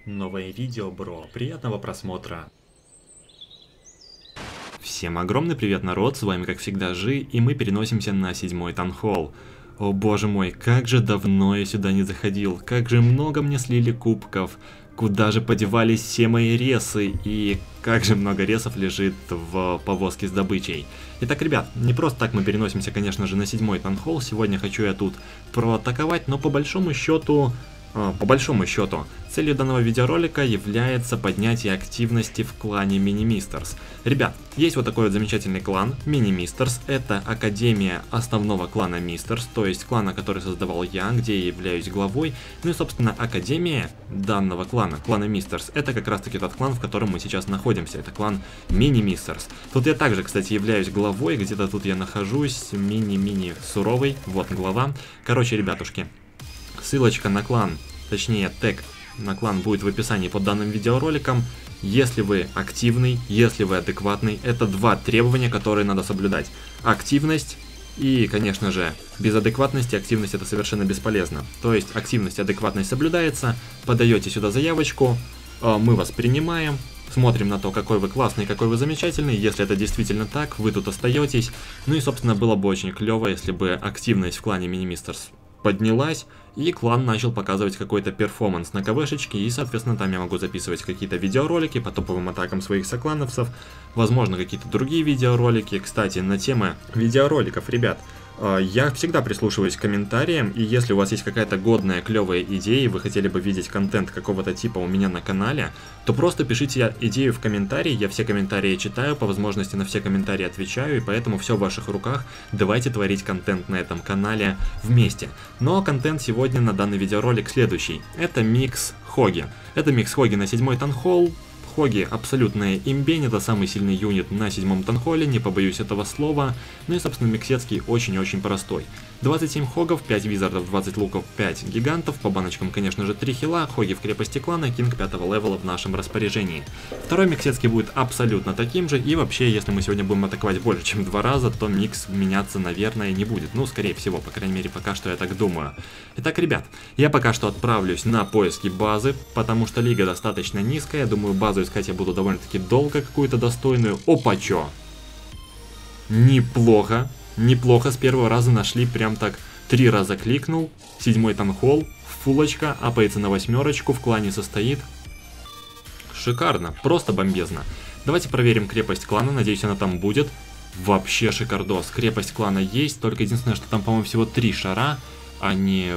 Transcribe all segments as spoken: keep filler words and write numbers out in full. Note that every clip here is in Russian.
Новое видео, бро. Приятного просмотра. Всем огромный привет, народ, с вами как всегда Жи, и мы переносимся на седьмой Таунхолл. О боже мой, как же давно я сюда не заходил, как же много мне слили кубков, куда же подевались все мои ресы, и как же много ресов лежит в повозке с добычей. Итак, ребят, не просто так мы переносимся, конечно же, на седьмой Таунхолл, сегодня хочу я тут проатаковать, но по большому счету... По большому счету, целью данного видеоролика является поднятие активности в клане Mini-Misters. Ребят, есть вот такой вот замечательный клан Mini-Misters, это академия основного клана Misters, то есть клана, который создавал я, где я являюсь главой. Ну и собственно академия данного клана, клана Misters, это как раз таки тот клан, в котором мы сейчас находимся, это клан Mini-Misters. Тут я также, кстати, являюсь главой, где-то тут я нахожусь, мини-мини суровый, вот глава. Короче, ребятушки. Ссылочка на клан, точнее тег на клан будет в описании под данным видеороликом. Если вы активный, если вы адекватный, это два требования, которые надо соблюдать. Активность и, конечно же, без адекватности активность это совершенно бесполезно. То есть активность и адекватность соблюдается, подаете сюда заявочку, мы вас принимаем. Смотрим на то, какой вы классный, какой вы замечательный. Если это действительно так, вы тут остаетесь. Ну и, собственно, было бы очень клево, если бы активность в клане Mini-Misters поднялась, и клан начал показывать какой-то перформанс на КВшечке, и, соответственно, там я могу записывать какие-то видеоролики по топовым атакам своих соклановцев, возможно, какие-то другие видеоролики. Кстати, на темы видеороликов, ребят, я всегда прислушиваюсь к комментариям, и если у вас есть какая-то годная, клевая идея, и вы хотели бы видеть контент какого-то типа у меня на канале, то просто пишите идею в комментарии, я все комментарии читаю, по возможности на все комментарии отвечаю, и поэтому все в ваших руках, давайте творить контент на этом канале вместе. Но контент сегодня на данный видеоролик следующий, это микс Хоги. Это микс Хоги на седьмой Таунхолл. Хоги абсолютная имбень, это самый сильный юнит на седьмом Таунхолле, не побоюсь этого слова. Ну и, собственно, миксетский очень-очень простой. двадцать семь хогов, пять визардов, двадцать луков, пять гигантов, по баночкам, конечно же, три хила, хоги в крепости клана, кинг пятого левела в нашем распоряжении. Второй миксетский будет абсолютно таким же, и вообще, если мы сегодня будем атаковать больше, чем два раза, то микс меняться, наверное, не будет. Ну, скорее всего, по крайней мере, пока что я так думаю. Итак, ребят, я пока что отправлюсь на поиски базы, потому что лига достаточно низкая, я думаю, базу искать я буду довольно-таки долго, какую-то достойную. Опа, чё? Неплохо. Неплохо, с первого раза нашли, прям так три раза кликнул. Седьмой Таунхолл, фулочка, апается на восьмерочку, в клане состоит. Шикарно, просто бомбезно. Давайте проверим крепость клана, надеюсь, она там будет. Вообще шикардос, крепость клана есть, только единственное, что там, по-моему, всего три шара, а не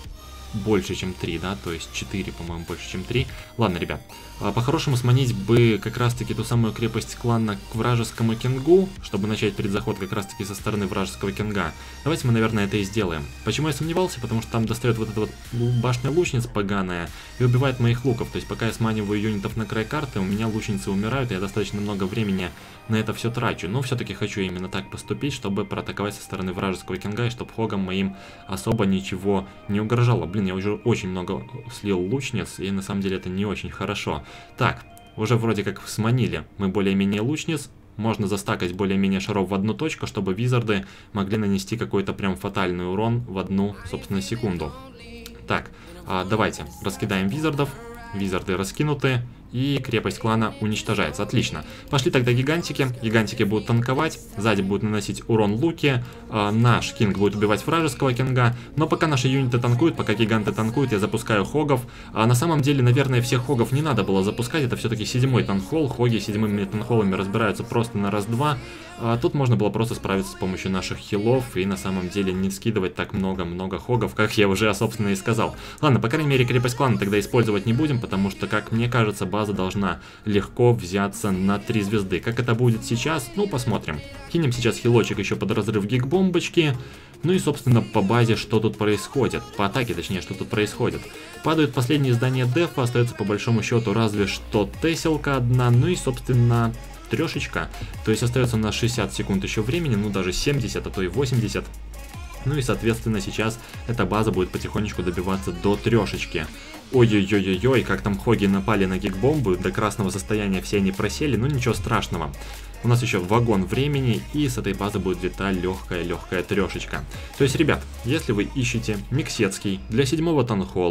больше, чем три, да, то есть четыре, по-моему, больше, чем три. Ладно, ребят, по-хорошему сманить бы как раз-таки ту самую крепость клана к вражескому кингу, чтобы начать предзаход как раз-таки со стороны вражеского кинга. Давайте мы, наверное, это и сделаем. Почему я сомневался? Потому что там достает вот эта вот башня лучниц поганая и убивает моих луков. То есть пока я сманиваю юнитов на край карты, у меня лучницы умирают, и я достаточно много времени на это все трачу. Но все-таки хочу именно так поступить, чтобы проатаковать со стороны вражеского кинга, и чтобы хогам моим особо ничего не угрожало. Блин, я уже очень много слил лучниц, и на самом деле это не очень хорошо. Так, уже вроде как сманили мы более-менее лучниц. Можно застакать более-менее шаров в одну точку, чтобы визарды могли нанести какой-то прям фатальный урон в одну, собственно, секунду. Так, а, давайте раскидаем визардов. Визарды раскинуты, и крепость клана уничтожается. Отлично. Пошли тогда гигантики. Гигантики будут танковать, сзади будут наносить урон луки. Э, наш кинг будет убивать вражеского кинга. Но пока наши юниты танкуют, пока гиганты танкуют, я запускаю хогов. А на самом деле, наверное, всех хогов не надо было запускать. Это все-таки седьмой Таунхолл. Хоги седьмыми Таунхоллами разбираются просто на раз-два. А тут можно было просто справиться с помощью наших хилов и на самом деле не скидывать так много-много хогов, как я уже, собственно, и сказал. Ладно, по крайней мере, крепость клана тогда использовать не будем, потому что, как мне кажется, база должна легко взяться на три звезды. Как это будет сейчас? Ну, посмотрим. Кинем сейчас хилочек еще под разрыв гиг-бомбочки. Ну и, собственно, по базе, что тут происходит. По атаке, точнее, что тут происходит. Падают последние здания дефа, остается по большому счету разве что теселка одна. Ну и, собственно, трешечка. То есть остается на шестьдесят секунд еще времени, ну даже семьдесят, а то и восемьдесят. Ну и, соответственно, сейчас эта база будет потихонечку добиваться до трешечки. Ой-ой-ой-ой-ой, как там хоги напали на гиг-бомбы, до красного состояния все они просели, но ничего страшного. У нас еще вагон времени, и с этой базы будет где-то легкая-легкая трешечка. То есть, ребят, если вы ищете миксетский для седьмого Таунхолла,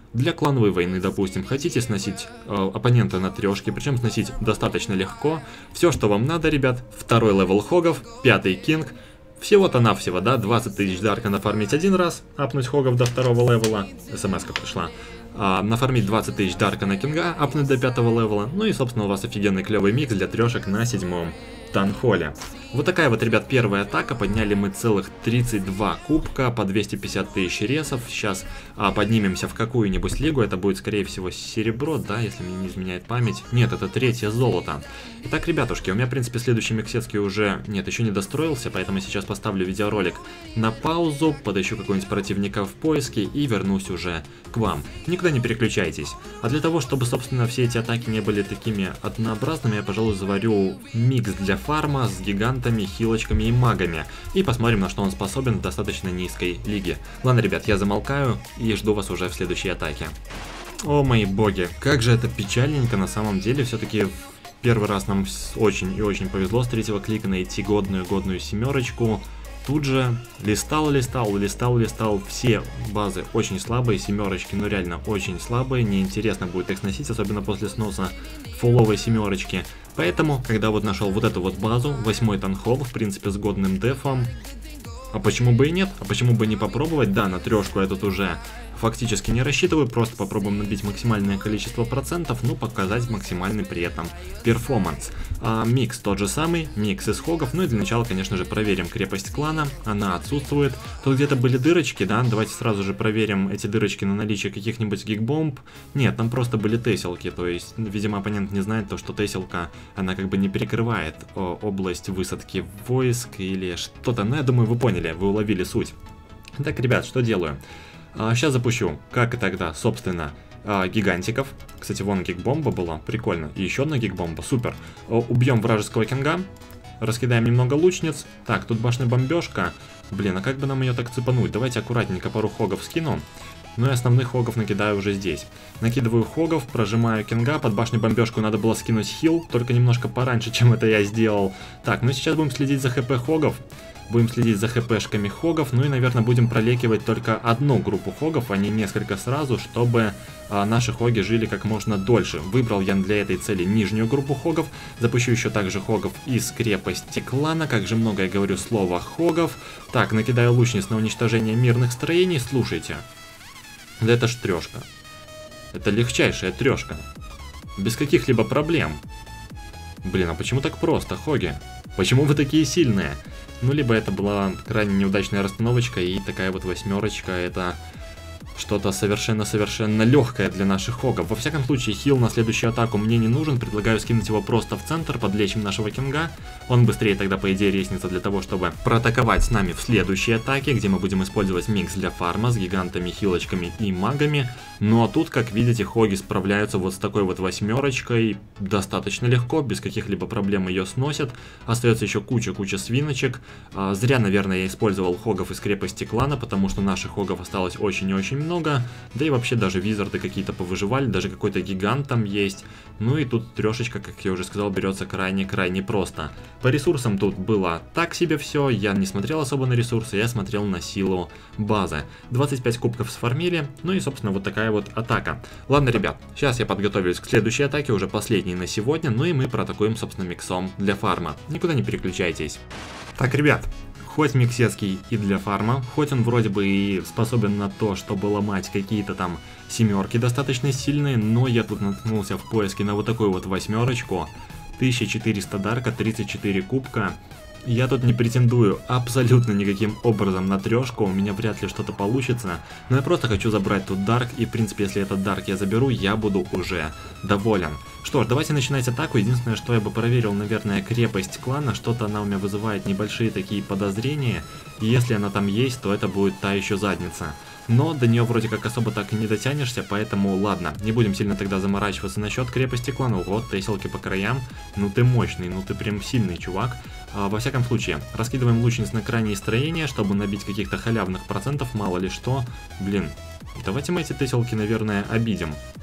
Для клановой войны, допустим, хотите сносить э, оппонента на трешке, причем сносить достаточно легко. Все, что вам надо, ребят, второй левел хогов, пятый кинг. Всего-то навсего, да, двадцать тысяч дарка нафармить один раз, апнуть хогов до второго левела, смс-ка пришла. А, нафармить двадцать тысяч дарка на кинга, апнуть до пятого левела. Ну и, собственно, у вас офигенный клевый микс для трешек на седьмом танхоле. Вот такая вот, ребят, первая атака. Подняли мы целых тридцать два кубка по двести пятьдесят тысяч ресов. Сейчас а, поднимемся в какую-нибудь лигу. Это будет, скорее всего, серебро, да, если мне не изменяет память. Нет, это третье золото. Итак, ребятушки, у меня, в принципе, следующий миксетский уже, нет, еще не достроился, поэтому сейчас поставлю видеоролик на паузу, подыщу какого-нибудь противника в поиске и вернусь уже к вам. Никуда не переключайтесь. А для того, чтобы, собственно, все эти атаки не были такими однообразными, я, пожалуй, заварю микс для фарма с гигантами, хилочками и магами. И посмотрим, на что он способен в достаточно низкой лиге. Ладно, ребят, я замолкаю и жду вас уже в следующей атаке. О мои боги, как же это печальненько на самом деле. Все-таки первый раз нам очень и очень повезло с третьего клика найти годную-годную семерочку. Тут же листал, листал, листал, листал. Все базы очень слабые, семерочки, ну реально очень слабые. Неинтересно будет их сносить, особенно после сноса фуловой семерочки. Поэтому, когда вот нашел вот эту вот базу, восьмой танхол, в принципе, с годным дефом. А почему бы и нет? А почему бы не попробовать? Да, на трешку я тут уже фактически не рассчитываю, просто попробуем набить максимальное количество процентов, ну показать максимальный при этом перформанс. А, микс тот же самый, микс из хогов, ну и для начала, конечно же, проверим крепость клана, она отсутствует. Тут где-то были дырочки, да, давайте сразу же проверим эти дырочки на наличие каких-нибудь гигбомб. Нет, там просто были теселки, то есть, видимо, оппонент не знает то, что теселка, она как бы не перекрывает о, область высадки войск или что-то, ну я думаю, вы поняли, вы уловили суть. Так, ребят, что делаю? А, сейчас запущу, как и тогда, собственно, а, гигантиков. Кстати, вон гигбомба была, прикольно. И еще одна гигбомба, супер. О, убьем вражеского кинга, раскидаем немного лучниц. Так, тут башня бомбежка. Блин, а как бы нам ее так цепануть? Давайте аккуратненько пару хогов скину. Ну и основных хогов накидаю уже здесь. Накидываю хогов, прожимаю кинга. Под башню бомбежку надо было скинуть хил, только немножко пораньше, чем это я сделал. Так, ну сейчас будем следить за хп хогов. Будем следить за хпшками хогов, ну и, наверное, будем пролекивать только одну группу хогов, а не несколько сразу, чтобы а, наши хоги жили как можно дольше. Выбрал я для этой цели нижнюю группу хогов, запущу еще также хогов из крепости клана, как же много я говорю слова хогов. Так, накидаю лучниц на уничтожение мирных строений, слушайте. Да это ж трешка. Это легчайшая трешка. Без каких-либо проблем. Блин, а почему так просто, хоги? Почему вы такие сильные? Ну, либо это была крайне неудачная расстановочка, и такая вот восьмерочка, это что-то совершенно-совершенно легкое для наших хогов. Во всяком случае, хил на следующую атаку мне не нужен, предлагаю скинуть его просто в центр, подлечим нашего кинга. Он быстрее тогда, по идее, резнится для того, чтобы проатаковать с нами в следующей атаке, где мы будем использовать микс для фарма с гигантами, хилочками и магами. Ну а тут, как видите, хоги справляются вот с такой вот восьмерочкой достаточно легко, без каких-либо проблем ее сносят. Остается еще куча-куча свиночек. А, зря, наверное, я использовал хогов из крепости клана, потому что наших хогов осталось очень и очень много. Да и вообще даже визарды какие-то повыживали, даже какой-то гигант там есть. Ну и тут трешечка, как я уже сказал, берется крайне-крайне просто. По ресурсам тут было так себе все, я не смотрел особо на ресурсы, я смотрел на силу базы. двадцать пять кубков сформили, ну и, собственно, вот такая вот атака. Ладно, ребят, сейчас я подготовлюсь к следующей атаке, уже последней на сегодня, ну и мы проатакуем, собственно, миксом для фарма. Никуда не переключайтесь. Так, ребят, хоть миксетский и для фарма, хоть он вроде бы и способен на то, чтобы ломать какие-то там семерки достаточно сильные, но я тут наткнулся в поиске на вот такую вот восьмерочку. тысяча четыреста дарка, тридцать четыре кубка. Я тут не претендую абсолютно никаким образом на трешку, у меня вряд ли что-то получится, но я просто хочу забрать тут дарк, и в принципе, если этот дарк я заберу, я буду уже доволен. Что ж, давайте начинать атаку. Единственное, что я бы проверил, наверное, крепость клана, что-то она у меня вызывает небольшие такие подозрения, и если она там есть, то это будет та еще задница. Но до нее вроде как особо так и не дотянешься, поэтому ладно, не будем сильно тогда заморачиваться насчет крепости клана. Вот, теселки по краям, ну ты мощный, ну ты прям сильный чувак. А, во всяком случае, раскидываем лучниц на крайние строения, чтобы набить каких-то халявных процентов, мало ли что. Блин, давайте мы эти теселки, наверное, обидим.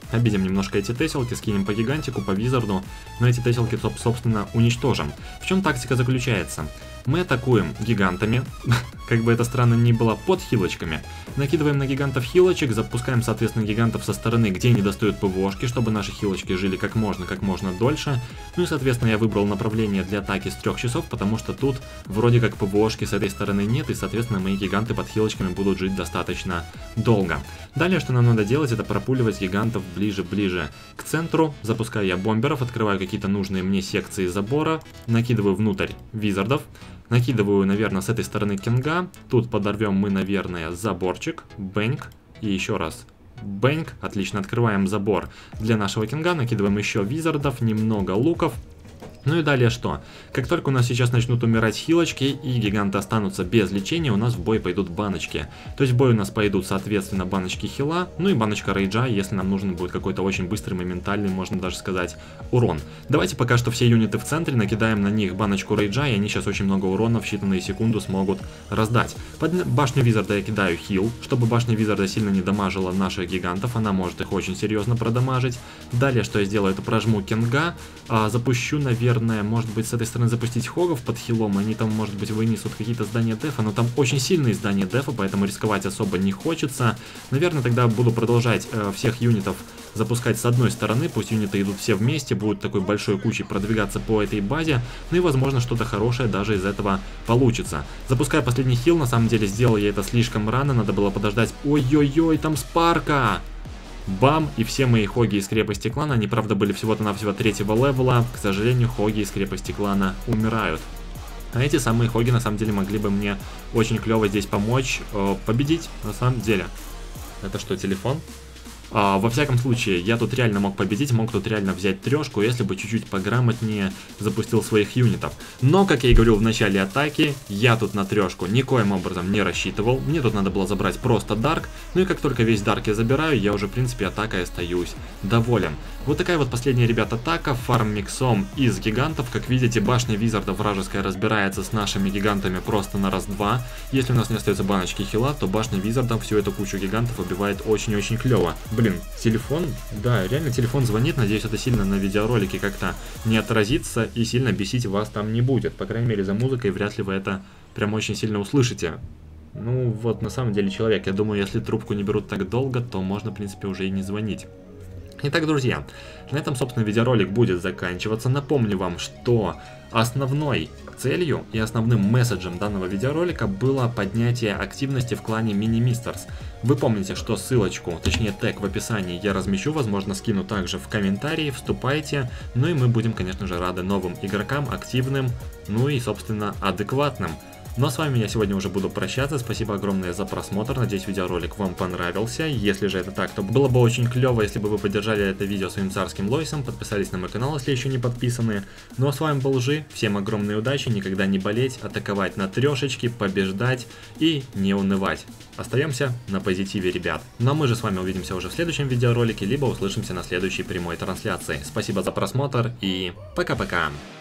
Обидим немножко эти теселки, скинем по гигантику, по визарду, но эти теселки, собственно, уничтожим. В чем тактика заключается? Мы атакуем гигантами, как бы это странно ни было, под хилочками. Накидываем на гигантов хилочек, запускаем, соответственно, гигантов со стороны, где они достают ПВОшки, чтобы наши хилочки жили как можно, как можно дольше. Ну и, соответственно, я выбрал направление для атаки с трех часов, потому что тут вроде как ПВОшки с этой стороны нет, и, соответственно, мои гиганты под хилочками будут жить достаточно долго. Далее, что нам надо делать, это пропуливать гигантов ближе-ближе к центру. Запускаю я бомберов, открываю какие-то нужные мне секции забора, накидываю внутрь визардов. Накидываю, наверное, с этой стороны кинга. Тут подорвем мы, наверное, заборчик. Бэнк. И еще раз. Бэнк. Отлично, открываем забор для нашего кинга. Накидываем еще визардов, немного луков. Ну и далее что? Как только у нас сейчас начнут умирать хилочки и гиганты останутся без лечения, у нас в бой пойдут баночки. То есть в бой у нас пойдут, соответственно, баночки хила, ну и баночка рейджа, если нам нужен будет какой-то очень быстрый, моментальный, можно даже сказать, урон. Давайте пока что все юниты в центре, накидаем на них баночку рейджа, и они сейчас очень много урона в считанные секунды смогут раздать. Под башню визарда я кидаю хил, чтобы башня визарда сильно не дамажила наших гигантов, она может их очень серьезно продамажить. Далее, что я сделаю, это прожму кинга, а, запущу, наверное, может быть, с этой стороны запустить хогов под хилом, они там, может быть, вынесут какие-то здания дефа, но там очень сильные здания дефа, поэтому рисковать особо не хочется. Наверное, тогда буду продолжать э, всех юнитов запускать с одной стороны, пусть юниты идут все вместе, будут такой большой кучей продвигаться по этой базе, ну и, возможно, что-то хорошее даже из этого получится. Запускаю последний хил, на самом деле сделал я это слишком рано, надо было подождать. Ой-ой-ой, там спарка! Бам! И все мои хоги из крепости клана, они, правда, были всего-то навсего третьего левела. К сожалению, хоги из крепости клана умирают. А эти самые хоги, на самом деле, могли бы мне очень клево здесь помочь э, победить, на самом деле. Это что, телефон? А, во всяком случае, я тут реально мог победить, мог тут реально взять трешку, если бы чуть-чуть пограмотнее запустил своих юнитов. Но, как я и говорил в начале атаки, я тут на трешку никоим образом не рассчитывал. Мне тут надо было забрать просто Дарк. Ну и как только весь Дарк я забираю, я уже, в принципе, атакой остаюсь доволен. Вот такая вот последняя, ребят, атака. Фарм миксом из гигантов. Как видите, башня визарда вражеская разбирается с нашими гигантами просто на раз-два. Если у нас не остается баночки хила, то башня визарда всю эту кучу гигантов убивает очень-очень клево. Блин, телефон, да, реально телефон звонит, надеюсь, это сильно на видеоролике как-то не отразится и сильно бесить вас там не будет. По крайней мере, за музыкой вряд ли вы это прям очень сильно услышите. Ну вот, на самом деле, человек, я думаю, если трубку не берут так долго, то можно, в принципе, уже и не звонить. Итак, друзья, на этом, собственно, видеоролик будет заканчиваться. Напомню вам, что основной целью и основным месседжем данного видеоролика было поднятие активности в клане Mini-Misters. Вы помните, что ссылочку, точнее тег в описании я размещу, возможно, скину также в комментарии, вступайте. Ну и мы будем, конечно же, рады новым игрокам, активным, ну и, собственно, адекватным. Ну а с вами я сегодня уже буду прощаться. Спасибо огромное за просмотр. Надеюсь, видеоролик вам понравился. Если же это так, то было бы очень клево, если бы вы поддержали это видео своим царским лойсом, подписались на мой канал, если еще не подписаны. Ну а с вами был Жи. Всем огромной удачи, никогда не болеть, атаковать на трешечки, побеждать и не унывать. Остаемся на позитиве, ребят. Ну а мы же с вами увидимся уже в следующем видеоролике, либо услышимся на следующей прямой трансляции. Спасибо за просмотр и пока-пока.